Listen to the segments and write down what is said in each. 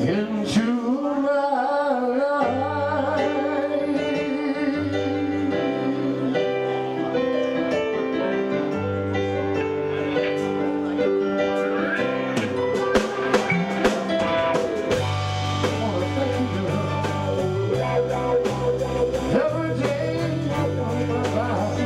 into my life. I wanna thank you, girl. Every day of my life,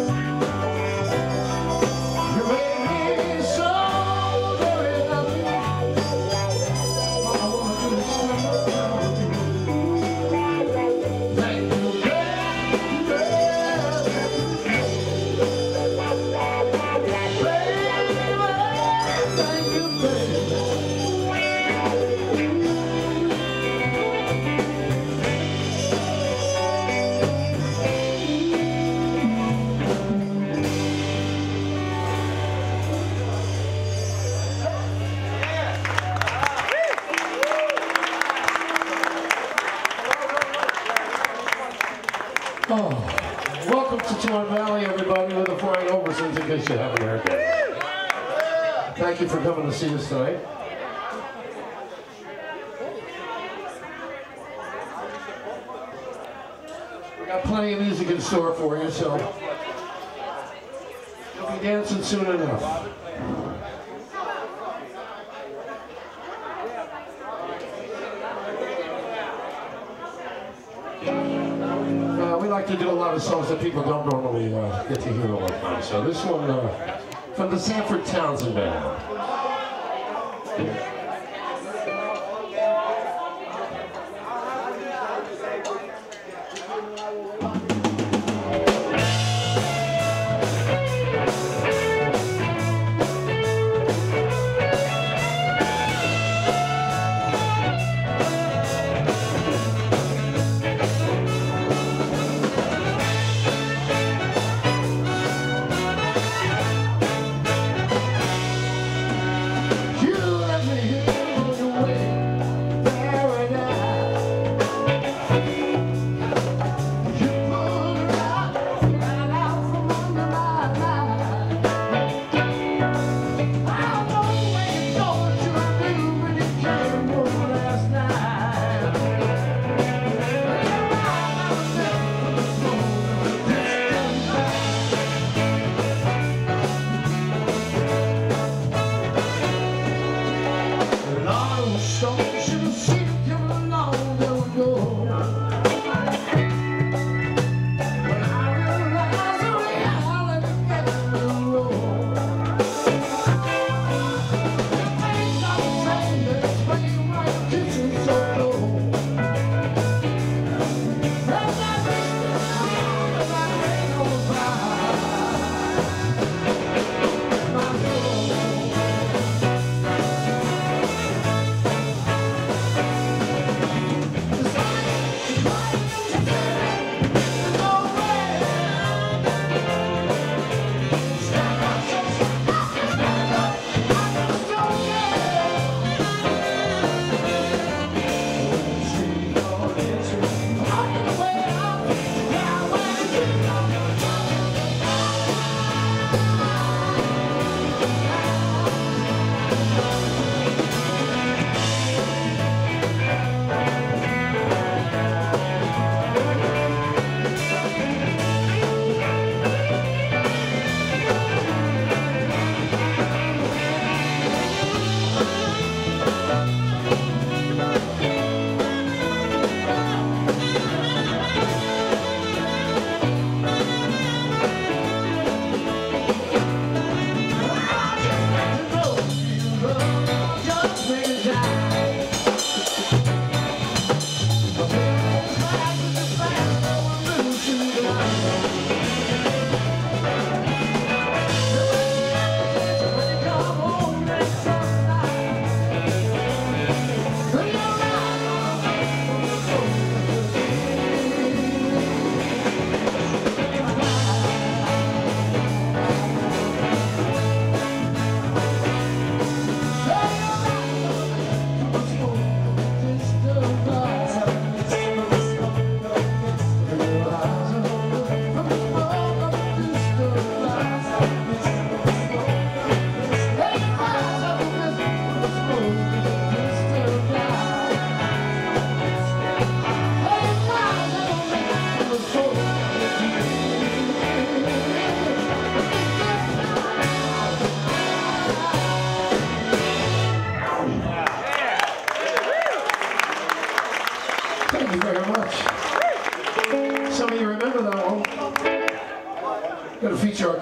you made me so very happy. All I wanna do is spend my time with you. Thank you, baby. Thank you, baby. Oh, welcome to Torne Valley, everybody, with the flying Obersons, in case you haven't heard that. Thank you for coming to see us tonight. We got plenty of music in store for you, so you'll be dancing soon enough. We like to do a lot of songs that people don't normally get to hear all the time. So this one from the Sanford Townsend Band.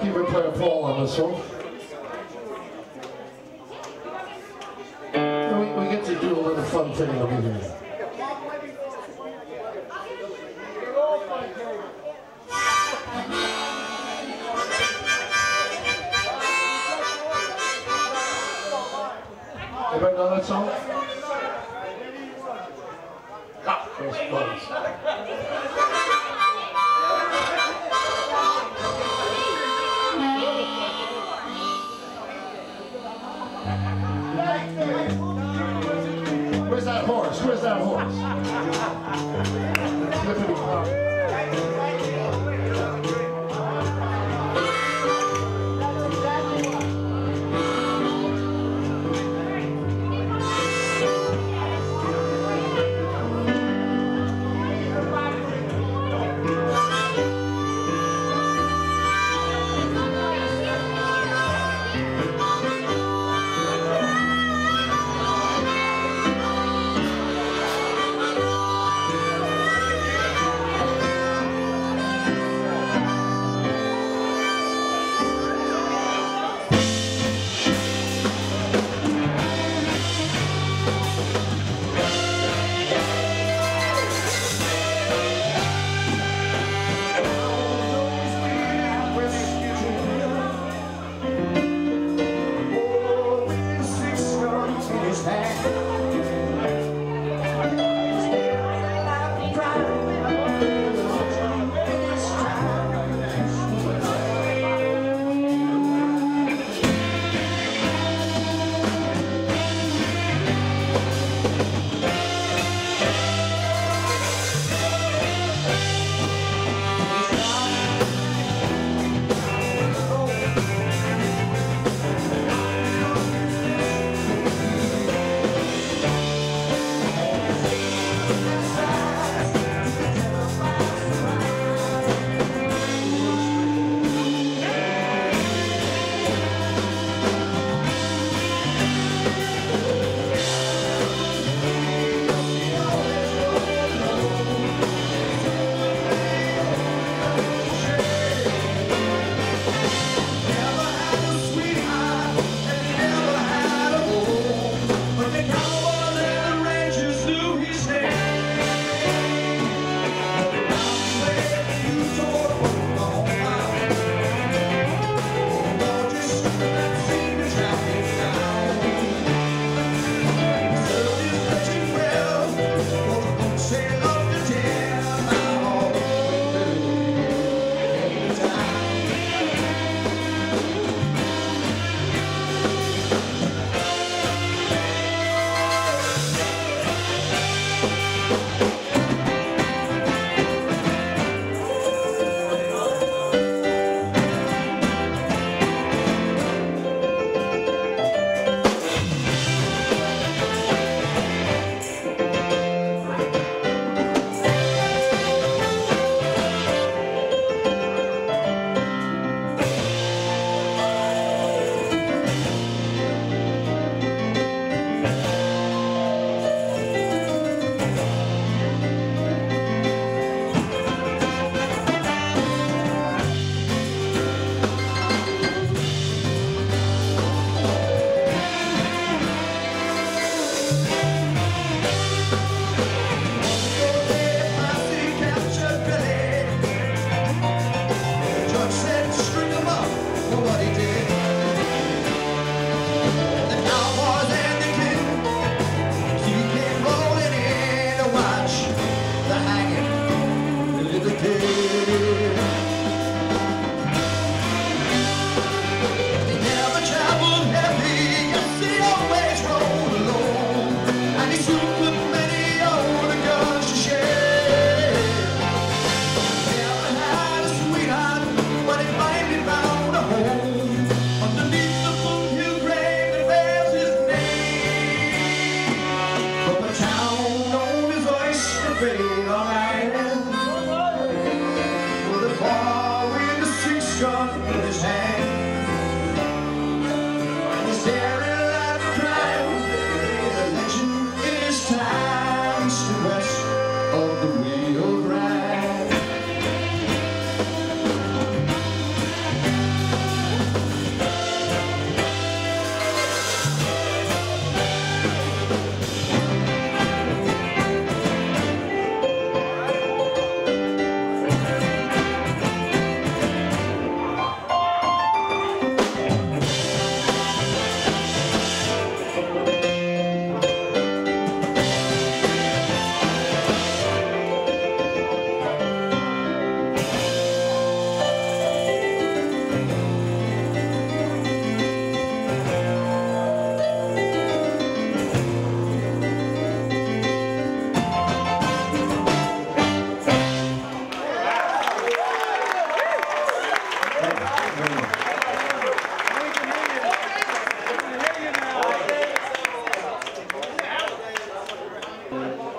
keyboard player Paul on this one. And we get to do a little fun thing in the beginning. Everybody know that song? Ah, those buttons. Where's that horse? Where's that horse? Flippity flop.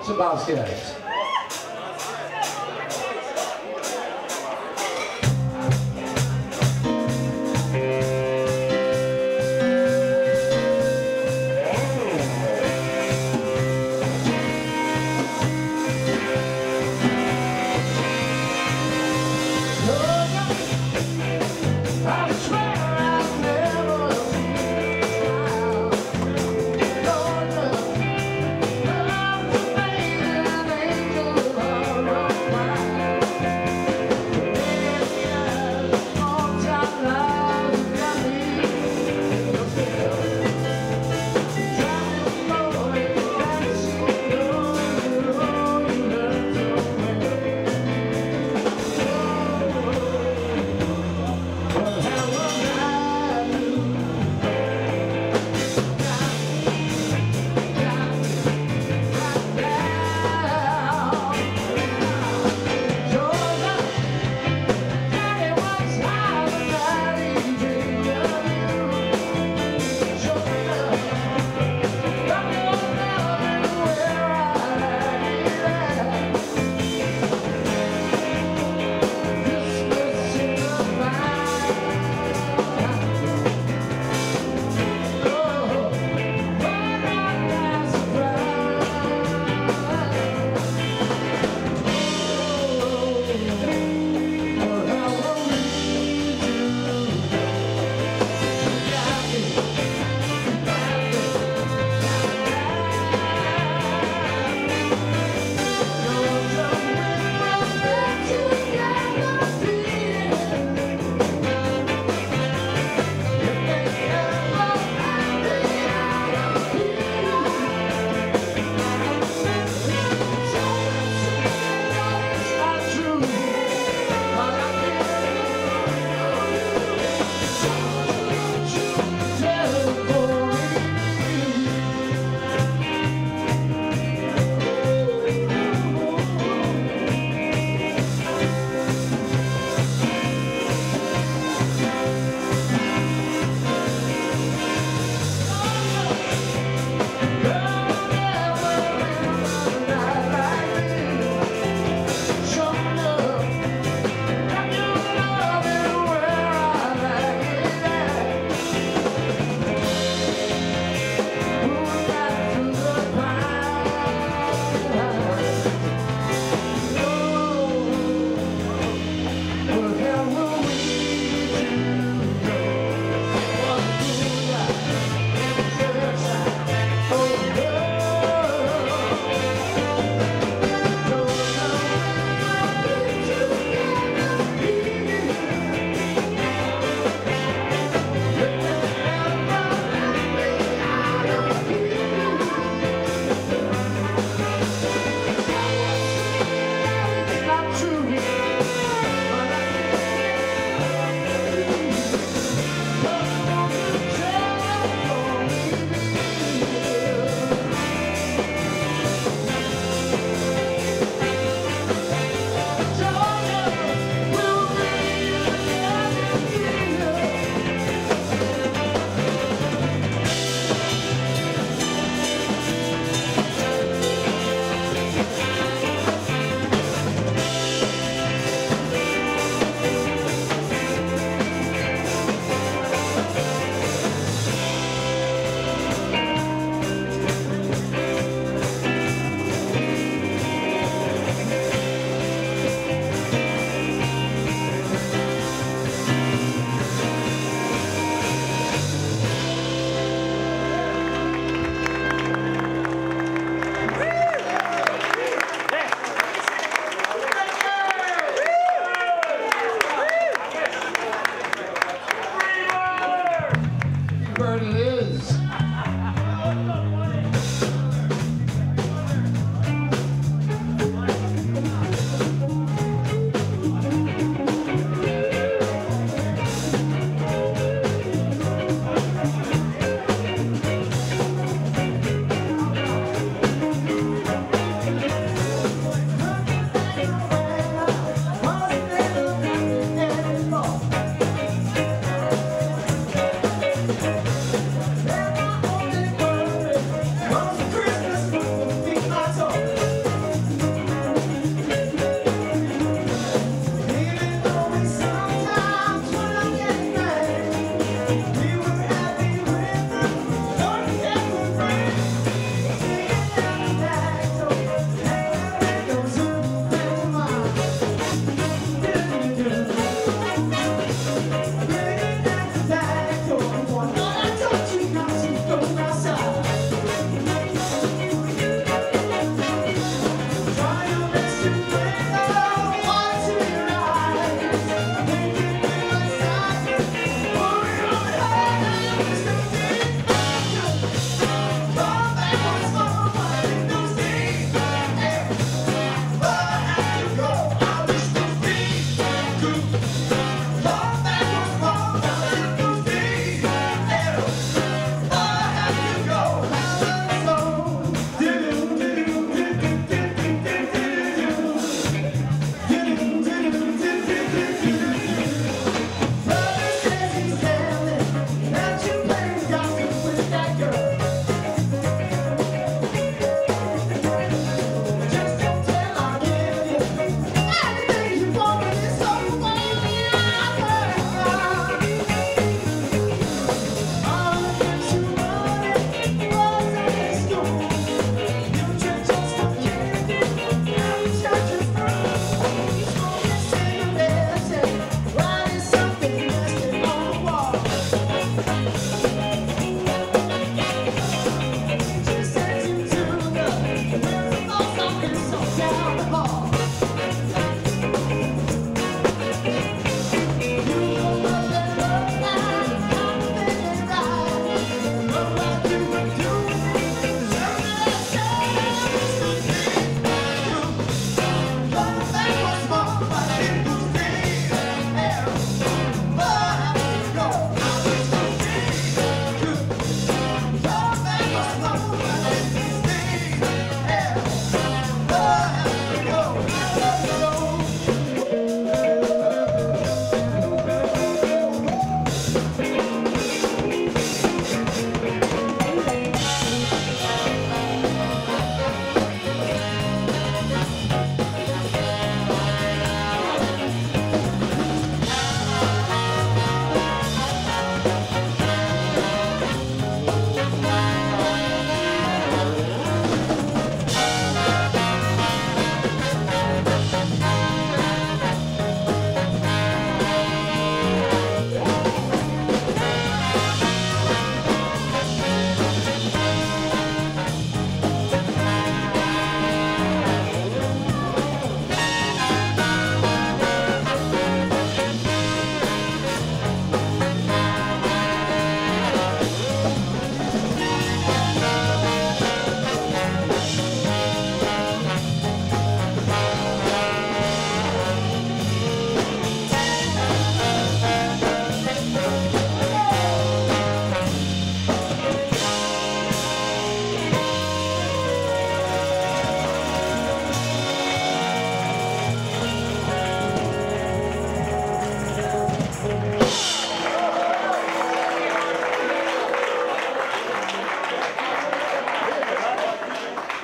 Vasquez. Ain't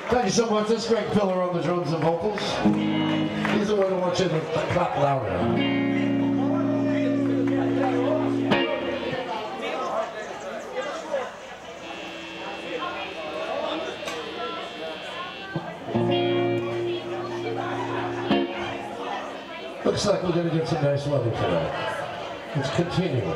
Thank you so much. This is Greg Pillar on the drums and vocals. He's the one who wants you to clap louder. Looks like we're going to get some nice weather tonight. It's continuing.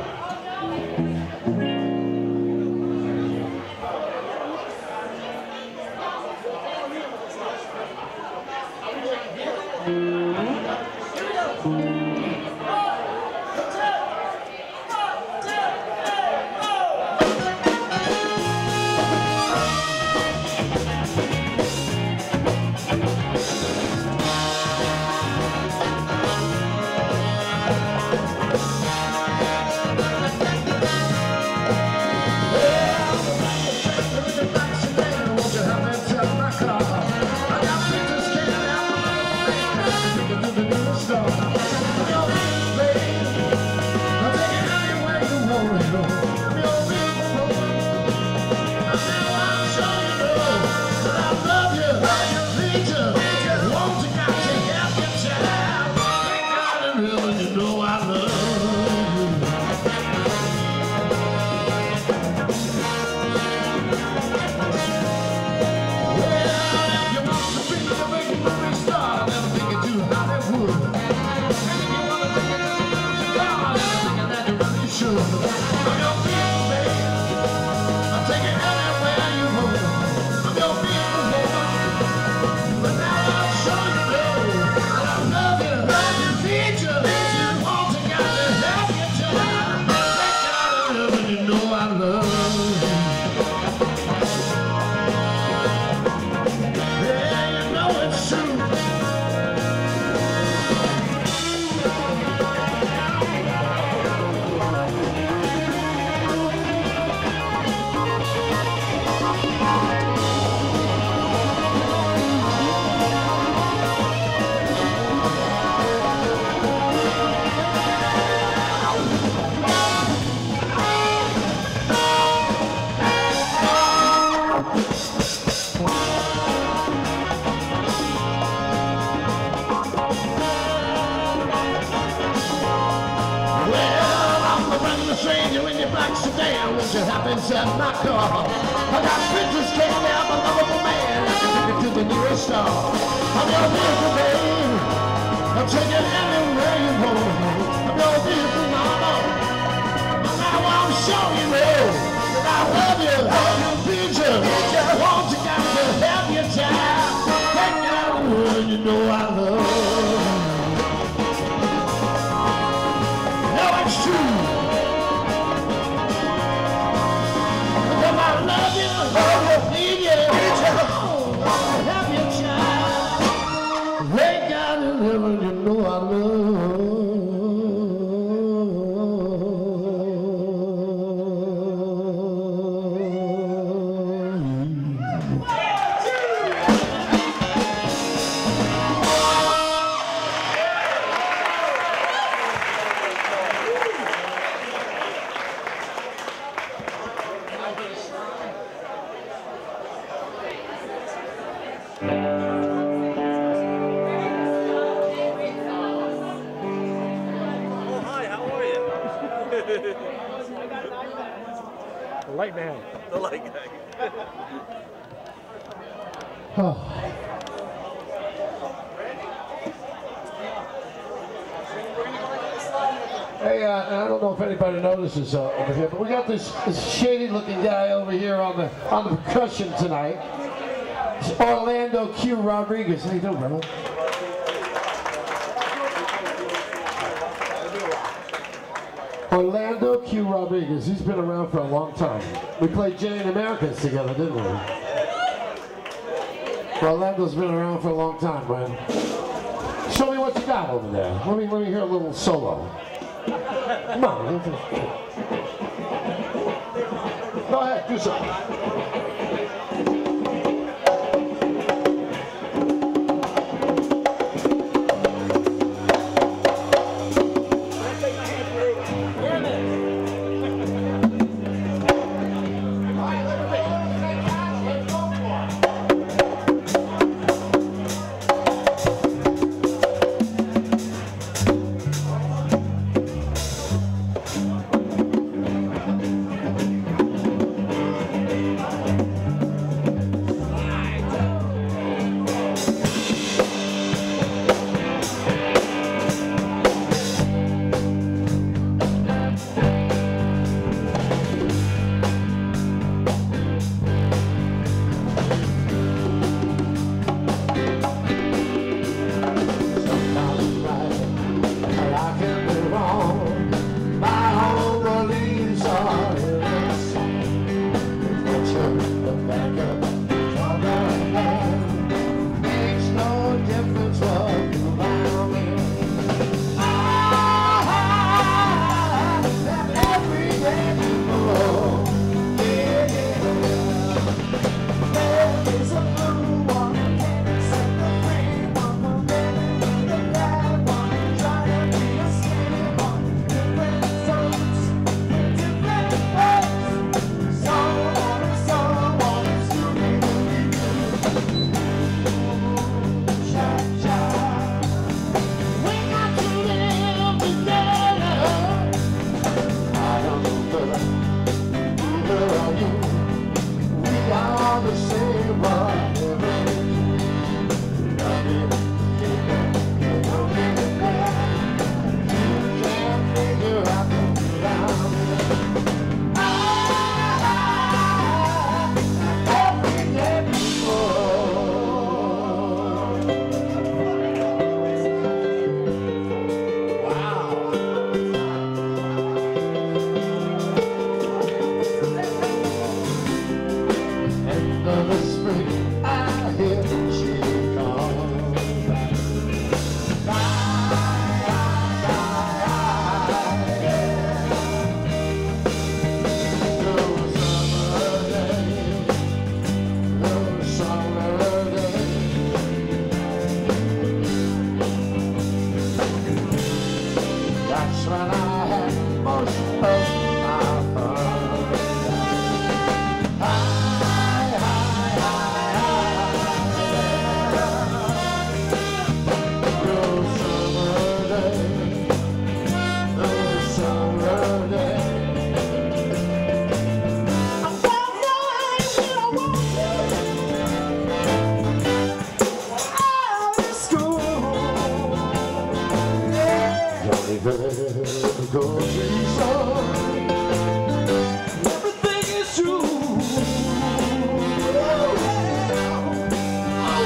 Inside my car, I got pictures taken out my lovable man. I can take it to the nearest star. I'm your vehicle, babe. I'll take it anywhere you want. I'm your vehicle, mama. And now I'm showing you that I love you. I'm your picture. Won't you got to have your time? Take out the world, you know I love you. No, it's true. I love you, need you, have your child. They got to live and you know I love. The light man. The light guy. Hey, I don't know if anybody notices over here, but we got this shady-looking guy over here on the percussion tonight. It's Orlando Q. Rodriguez. How you doing, brother? Orlando Q. Rodriguez. He's been around for a long time. We played Jay and Americans together, didn't we? Orlando's been around for a long time, man. Show me what you got over there. Let me hear a little solo. Come on. Go ahead, do something.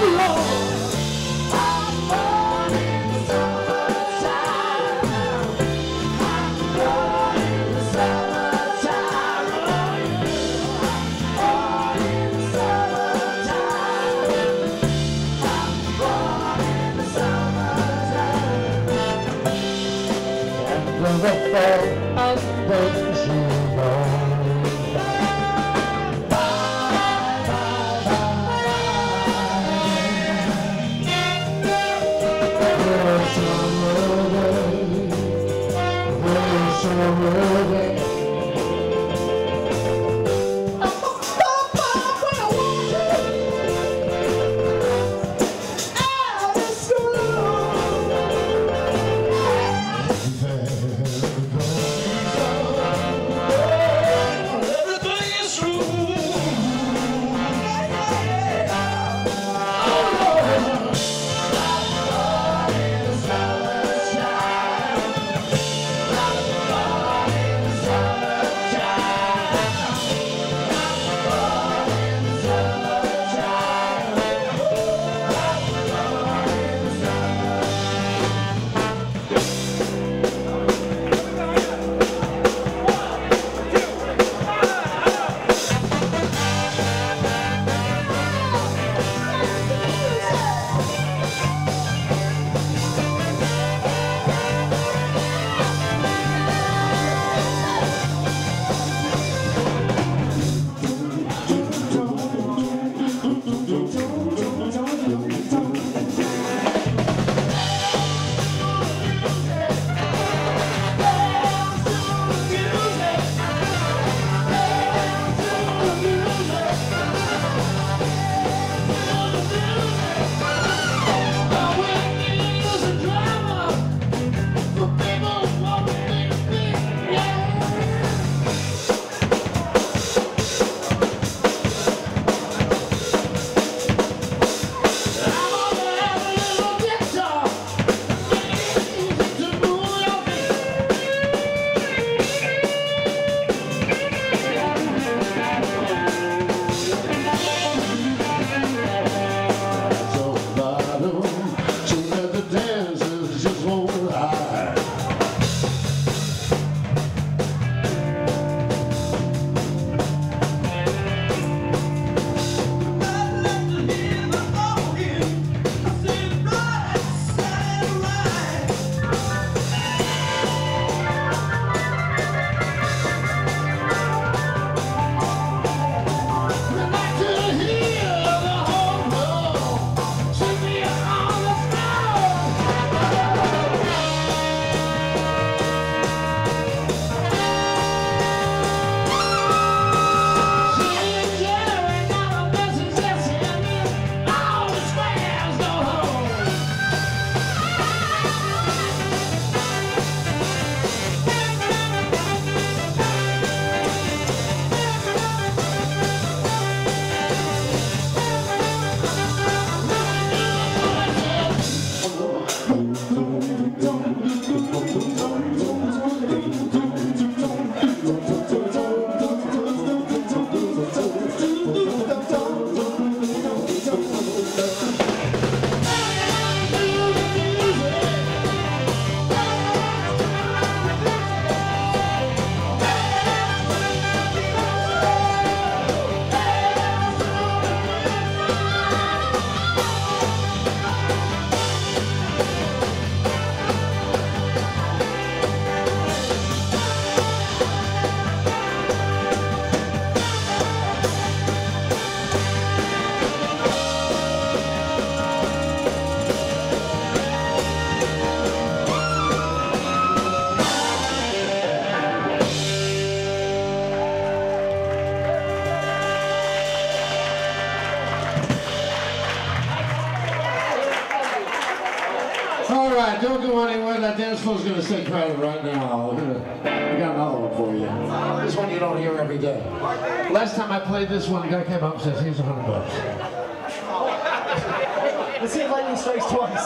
right, don't go anywhere. That dance floor's going to stay crowded right now. We got another one for you. This one you don't hear every day. Last time I played this one, the guy came up and says, here's $100. Let's see if lightning strikes twice.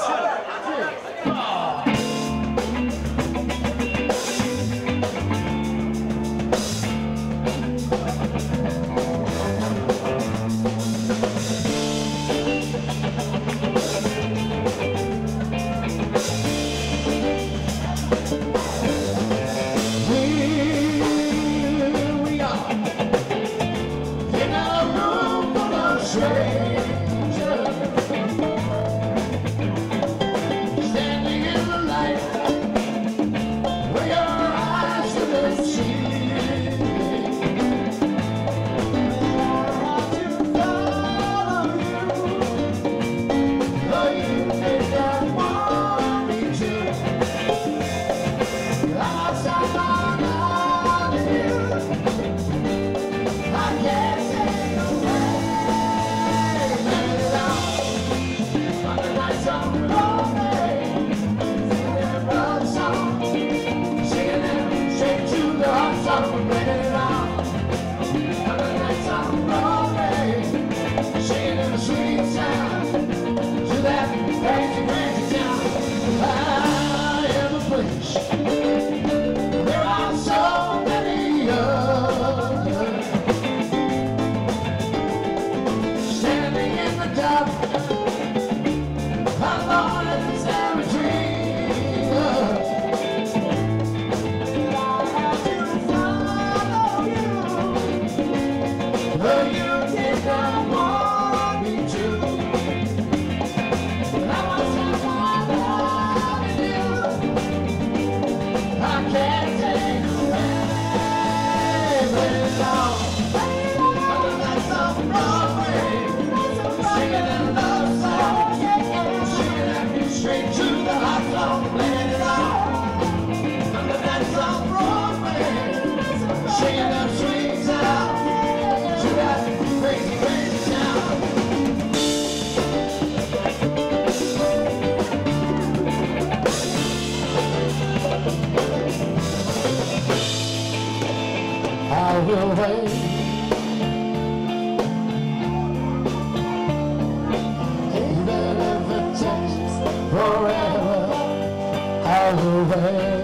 miles away.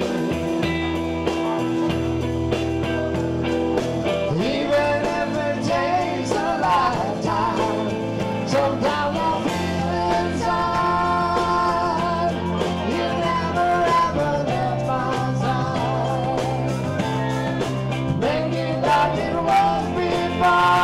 Even if it takes a lifetime, sometimes I feel inside you never ever left my side, making like it was before.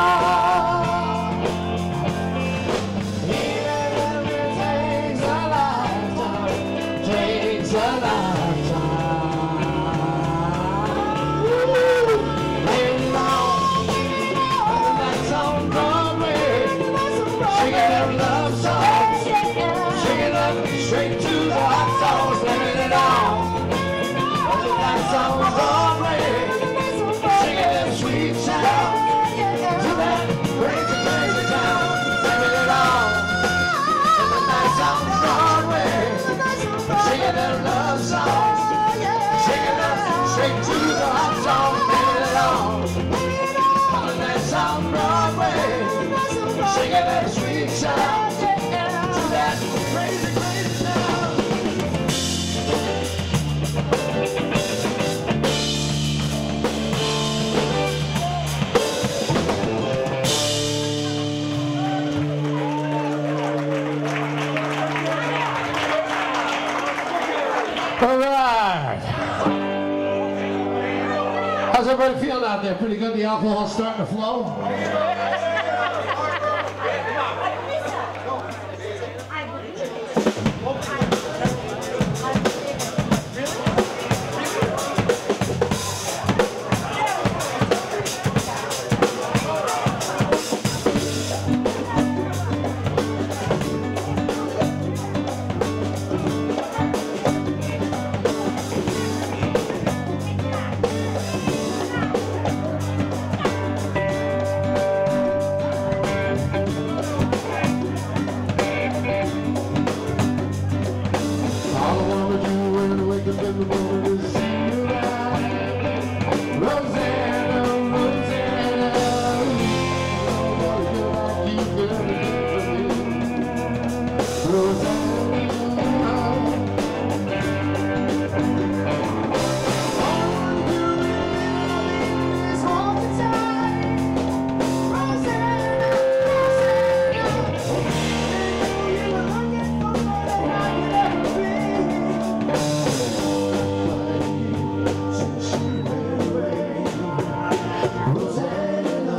Straight to the hot sauce, living it on. That song's Broadway, singing them sweet sound to that crazy, crazy town, living it on. That song's Broadway, singing them love songs, singing them straight to the hot sauce, living it on. That song's Broadway, singing them sweet sound to that crazy, crazy town. All right. How's everybody feeling out there? Pretty good? The alcohol's starting to flow?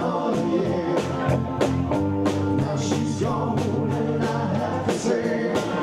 She's gone and I have to say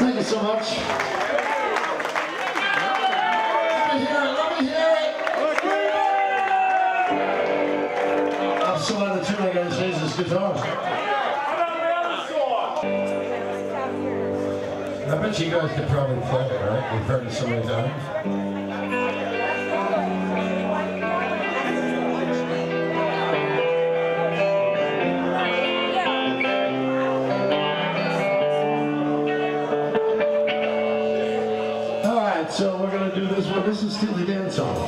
Thank you so much. Let me hear it, let me hear it. I'm so out of tune, I gotta change this guitar. I bet you guys could probably play it, right? You've heard it so many times. So we're going to do this one. This is still the dance song.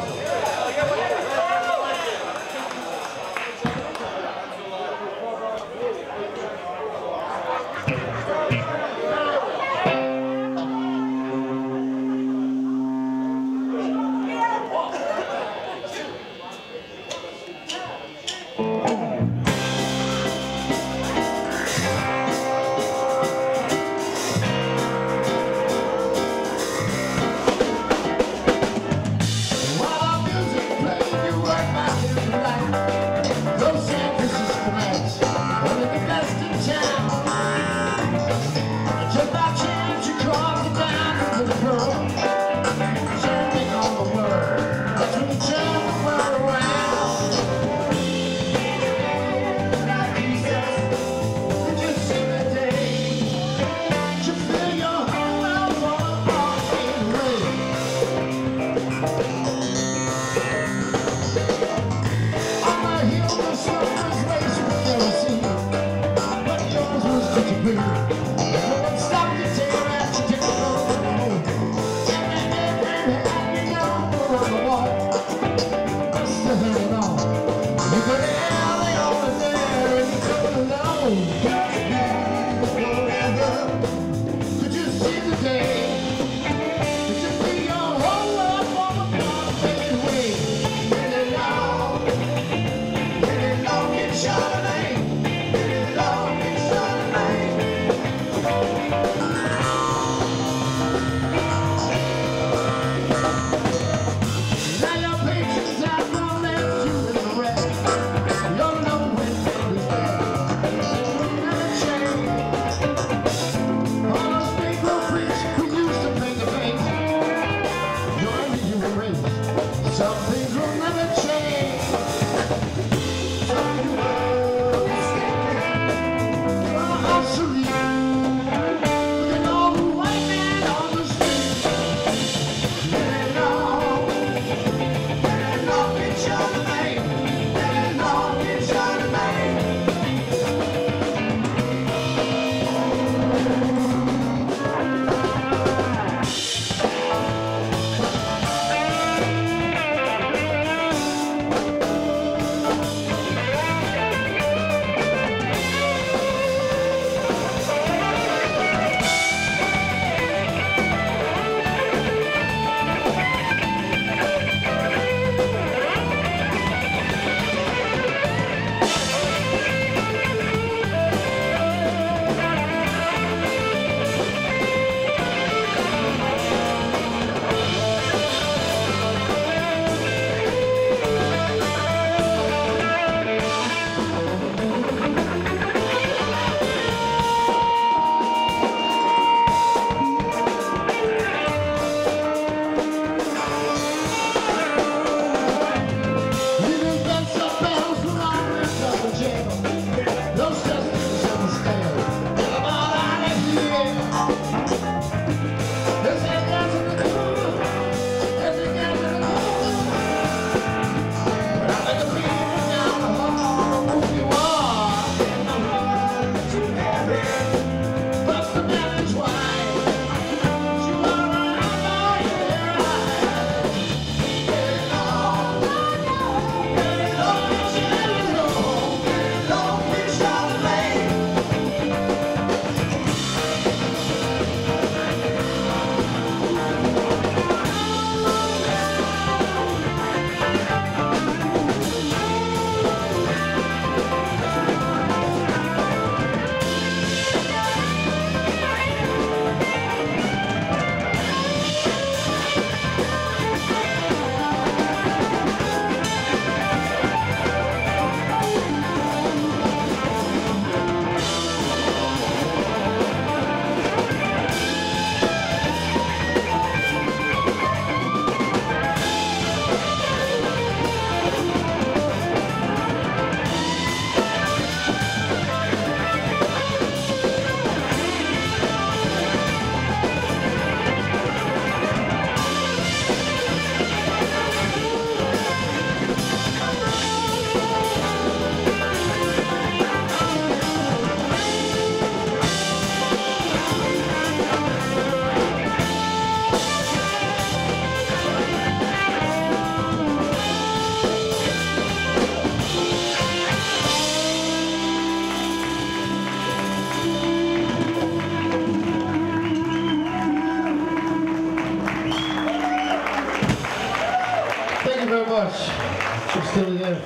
Free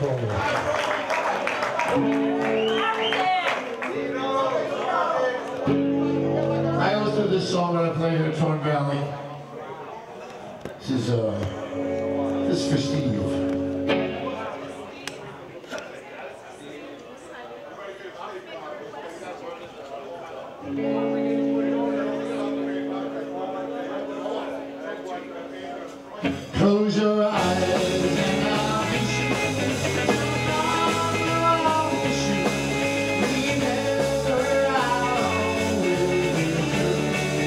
cold. I always do this song when I play here at Torne Valley. This is for Steve. Close your eyes and I'll be sure. I'll be sure. Remember I'll always be true.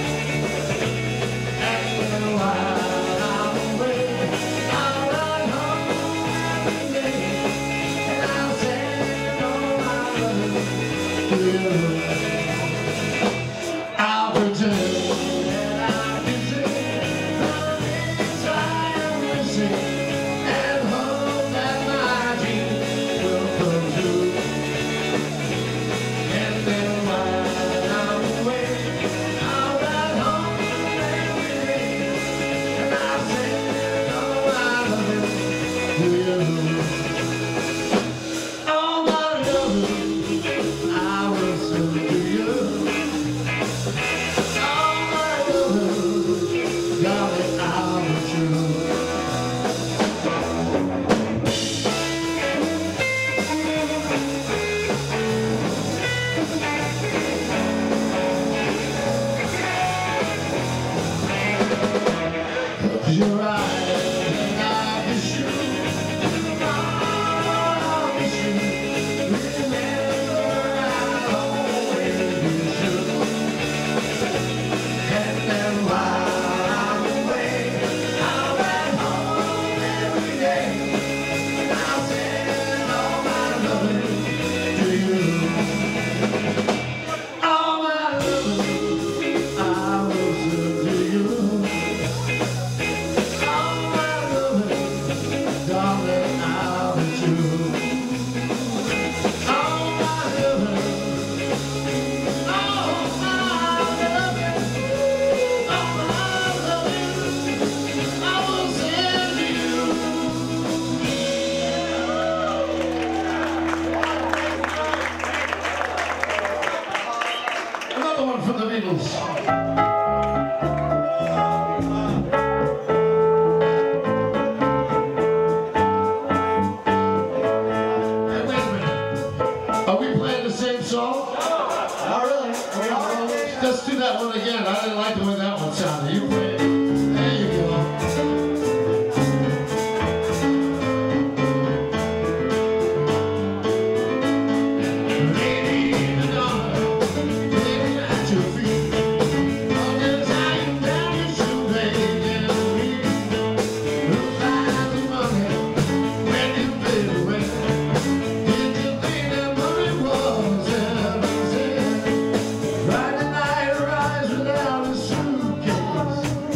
And while I'm away, I'll run home every day, and I'll send all my love to you. I'll pretend that I'm busy. And hope that my dreams will come true. And then while I'm away, I'll ride home every day, and I'll send all my loving to you. All my loving I will send to you. All my loving, darling, I will choose. Your eyes and I'll be sure. I'll be sure. Remember I'll always be sure. And then while I'm away, I'll ride home every day, and I'll send all my loving to you. All my loving I will send to you. Darling, I'll be true. All my loving, all my loving, all my loving, I will send to you. Another one from the Beatles. Are we playing the same song? Not really. Let's do that one again. I didn't like the way that one sounded. You play it. There you go. Lady in the dark, lady at your feet. All the time down your shoelace and me. Who finds the money when you play the way? Friday night rise without a suitcase.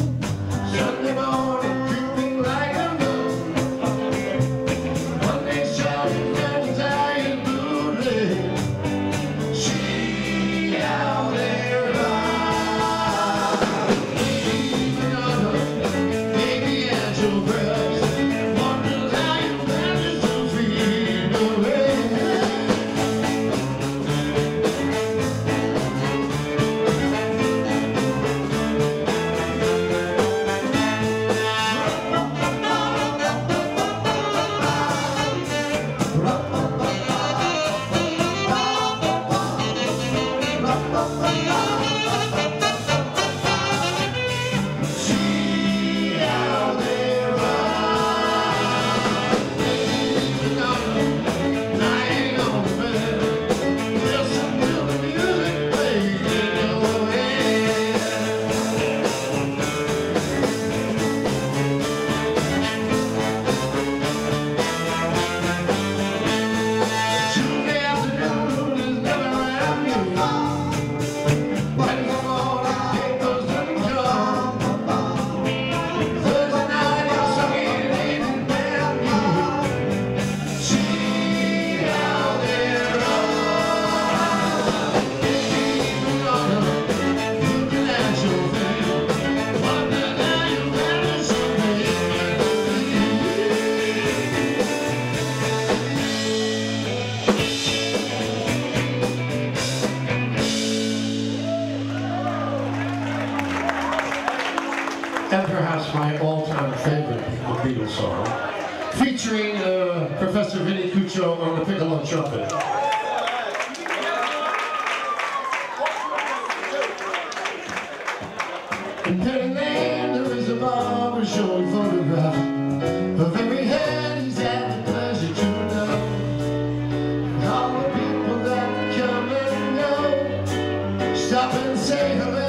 and perhaps my all-time favorite Beatles song, featuring Professor Vinny Cuccio on the piccolo trumpet. In Penny Lane, there is a barber showing photographs of every head he's had the pleasure to know. And all the people that come and go, stop and say hello.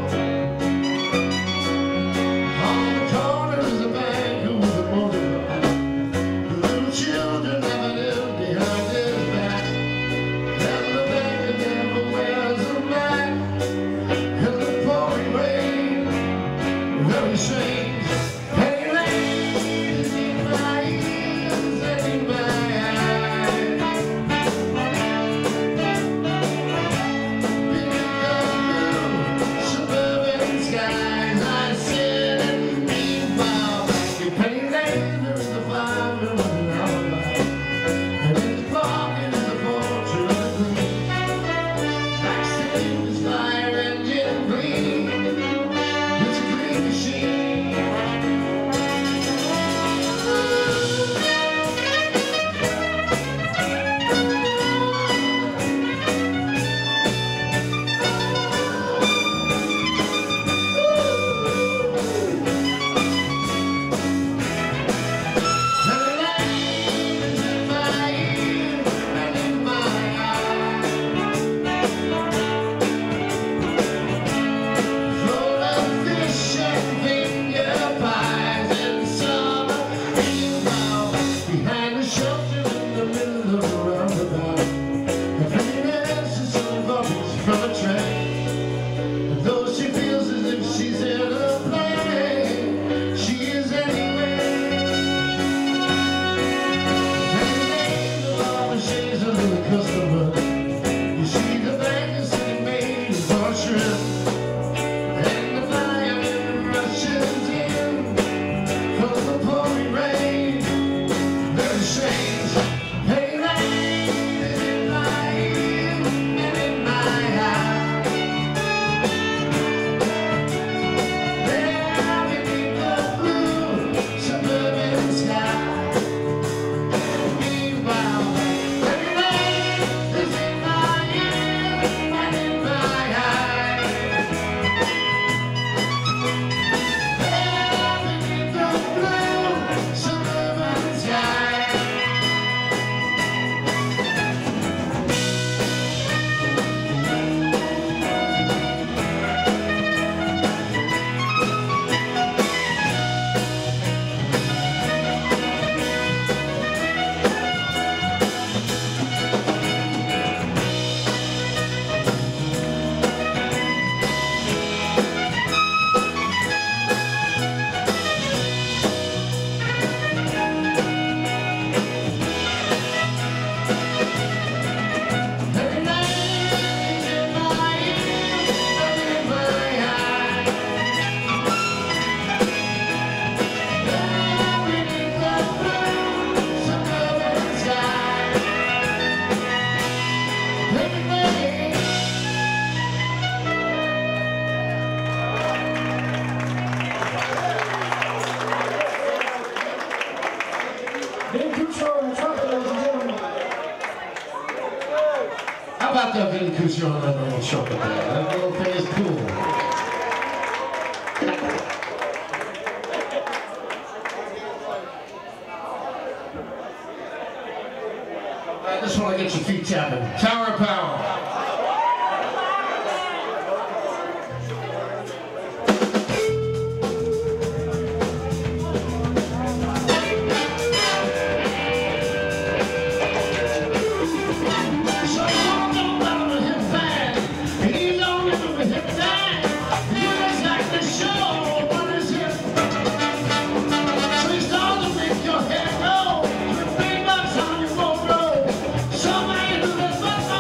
How about that Vinny Cuccio on that little trumpet there? That little thing is cool. I just want to get your feet tapping. Tower of Power. Somebody who does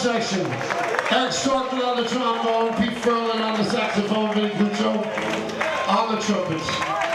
section. Eric Storkman on the trombone, Pete Ferlin on the saxophone, Vinny Cuccio on the trumpets.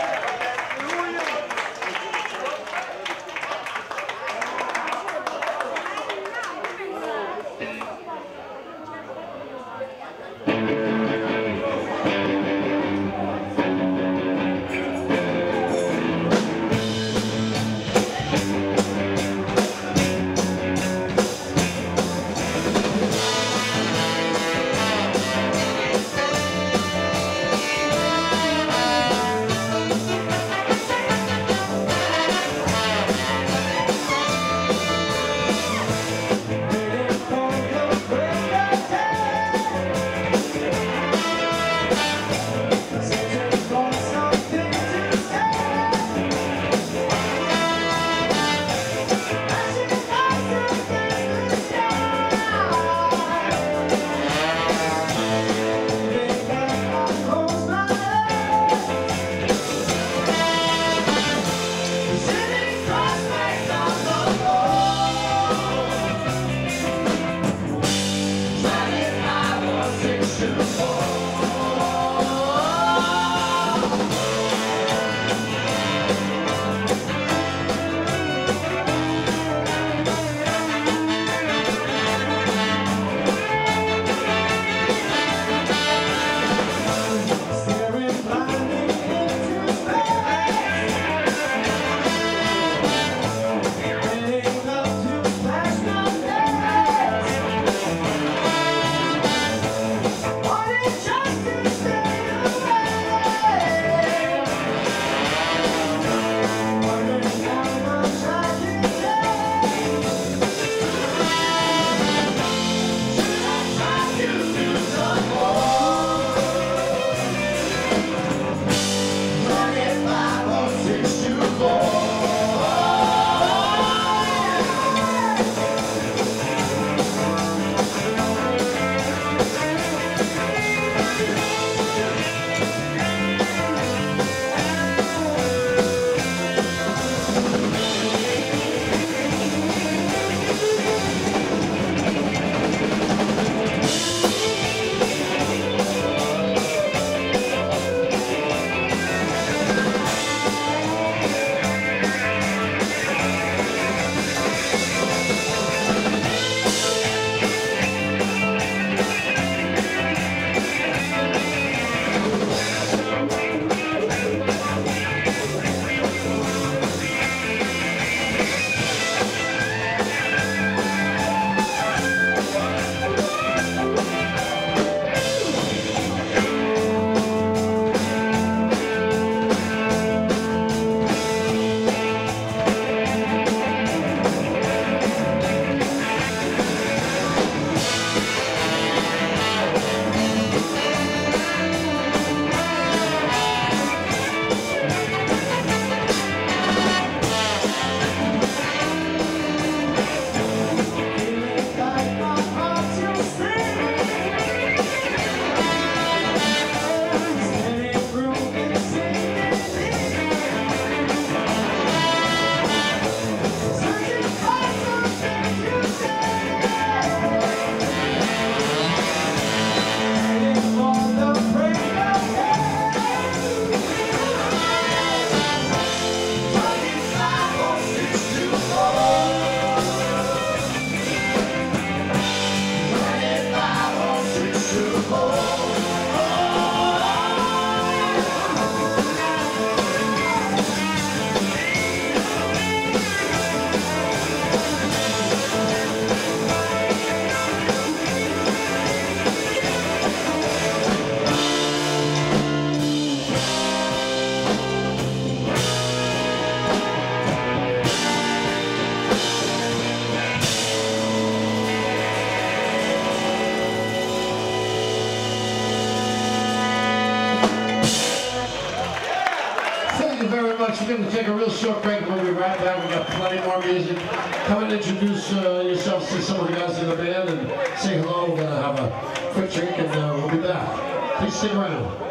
much. We're going to take a real short break, and we'll be right back. We've got plenty more music. Come and introduce yourselves to some of the guys in the band and say hello. We're going to have a quick drink, and we'll be back. Please stick around.